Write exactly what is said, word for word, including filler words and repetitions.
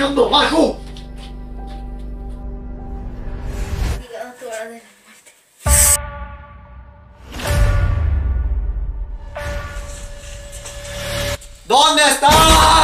dejando abajo. Llegado tu hora de la muerte. ¿Dónde estás?